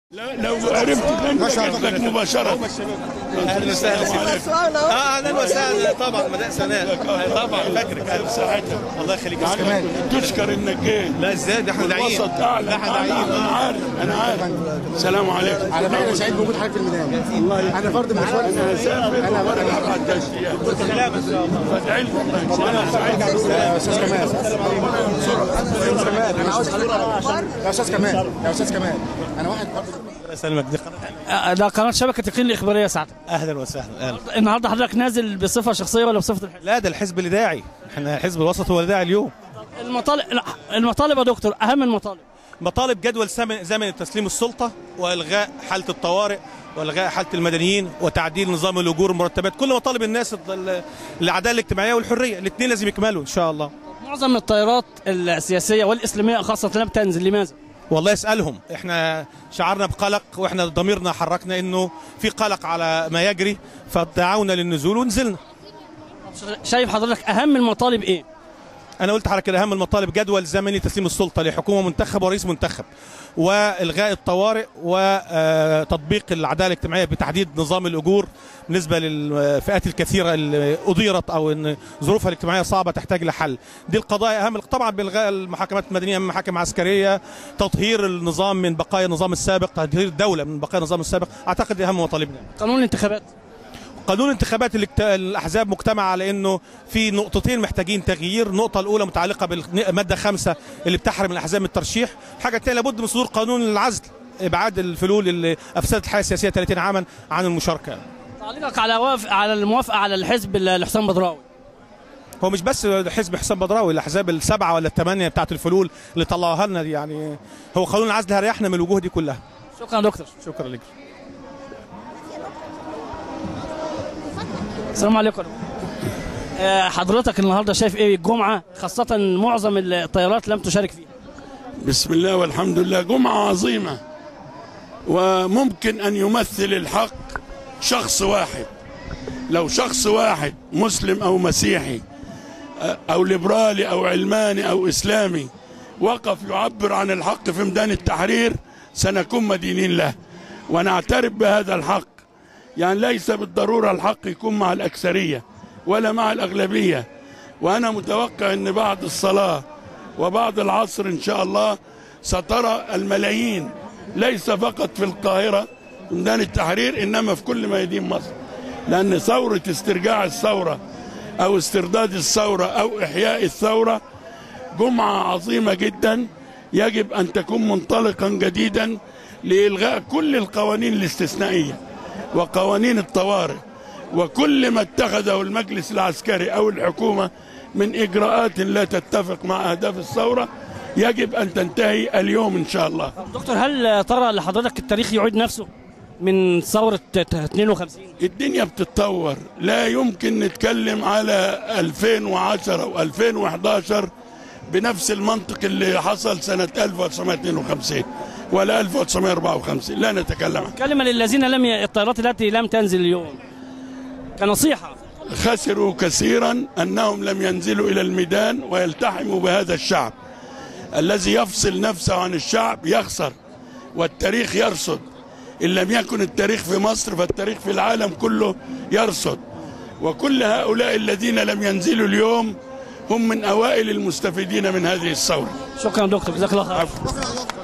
لا لو عرفت لك مباشرة. اهلا وسهلا. اهلا وسهلا طبعا مدام سناء طبعا فاكرك اهلا وسهلا. الله يخليك يا كمان تشكر انك ايه. لا ازاي ده احنا داعيين. لا احنا داعيين. انا عارف. السلام عليكم. على فكره انا سعيد بوجود حضرتك في الميدان. والله انا فرد من اخوان. انا هسافر انا هبعت تشجيع. سلام ان شاء الله. فادعي لي انا سعيد. يا استاذ كمال. انا عاوز يا استاذ كمال يا استاذ كمال انا واحد فرد. سلمك دي ده قناه شبكه تقنيه الاخباريه سعادتك. اهلا وسهلا. اهلا. النهارده حضرتك نازل بصفه شخصيه ولا بصفه الحزب؟ لا ده الحزب اللي داعي، احنا الحزب الوسط هو اللي داعي اليوم. المطالب يا دكتور، اهم المطالب مطالب جدول زمن تسليم السلطه، والغاء حاله الطوارئ، والغاء حاله المدنيين، وتعديل نظام الاجور والمرتبات، كل مطالب الناس العداله الاجتماعيه والحريه، الاثنين لازم يكملوا ان شاء الله. معظم التيارات السياسيه والاسلاميه خاصه لا بتنزل، لماذا؟ والله اسالهم، احنا شعرنا بقلق واحنا ضميرنا حركنا انه في قلق على ما يجري، فدعونا للنزول ونزلنا. شايف حضرتك اهم المطالب ايه؟ انا قلت حضرتك اهم المطالب جدول زمني تسليم السلطه لحكومه منتخب ورئيس منتخب، والغاء الطوارئ، وتطبيق العداله الاجتماعيه بتحديد نظام الاجور بالنسبه للفئات الكثيره اللي اضيرت او ان ظروفها الاجتماعيه صعبه تحتاج لحل. دي القضايا اهم، طبعا بالغاء المحاكمات المدنيه من محاكم عسكريه، تطهير النظام من بقايا النظام السابق، تطهير الدوله من بقايا النظام السابق، اعتقد دي اهم مطالبنا. قانون الانتخابات، قانون الانتخابات الاحزاب مجتمعه على انه في نقطتين محتاجين تغيير، النقطه الاولى متعلقه بالماده 5 اللي بتحرم الاحزاب من الترشيح، الحاجه الثانيه لابد من صدور قانون العزل، ابعاد الفلول اللي افسدت الحياه السياسيه 30 عاما عن المشاركه. تعليقك على الموافقه على الحزب لحسام بدراوي. هو مش بس حزب حسام بدراوي، الاحزاب السبعه ولا الثمانيه بتاعت الفلول اللي طلعوها لنا دي، يعني هو قانون العزل هيريحنا من الوجوه دي كلها. شكرا يا دكتور. شكرا لك. السلام عليكم. حضرتك النهارده شايف ايه الجمعه، خاصه معظم الطيارات لم تشارك فيها؟ بسم الله والحمد لله، جمعة عظيمة، وممكن أن يمثل الحق شخص واحد. لو شخص واحد مسلم أو مسيحي أو ليبرالي أو علماني أو إسلامي وقف يعبر عن الحق في ميدان التحرير سنكون مدينين له ونعترف بهذا الحق. يعني ليس بالضرورة الحق يكون مع الأكثرية ولا مع الأغلبية، وأنا متوقع أن بعد الصلاة وبعد العصر إن شاء الله سترى الملايين، ليس فقط في القاهرة ميدان التحرير، إنما في كل ميادين مصر، لأن ثورة استرجاع الثورة أو استرداد الثورة أو إحياء الثورة جمعة عظيمة جدا، يجب أن تكون منطلقا جديدا لإلغاء كل القوانين الاستثنائية وقوانين الطوارئ وكل ما اتخذه المجلس العسكري أو الحكومة من إجراءات لا تتفق مع أهداف الثورة يجب أن تنتهي اليوم إن شاء الله. دكتور، هل ترى لحضرتك التاريخ يعيد نفسه من ثورة 52؟ الدنيا بتتطور، لا يمكن نتكلم على 2010 و2011 بنفس المنطق اللي حصل سنة 1952 ولا 1954، لا نتكلم عنه. كلمة للذين الطيارات التي لم تنزل اليوم كنصيحة. خسروا كثيرا أنهم لم ينزلوا إلى الميدان ويلتحموا بهذا الشعب الذي يفصل نفسه عن الشعب يخسر، والتاريخ يرصد. إن لم يكن التاريخ في مصر فالتاريخ في العالم كله يرصد، وكل هؤلاء الذين لم ينزلوا اليوم هم من أوائل المستفيدين من هذه الثورة. شكرا دكتور، جزاك الله خير.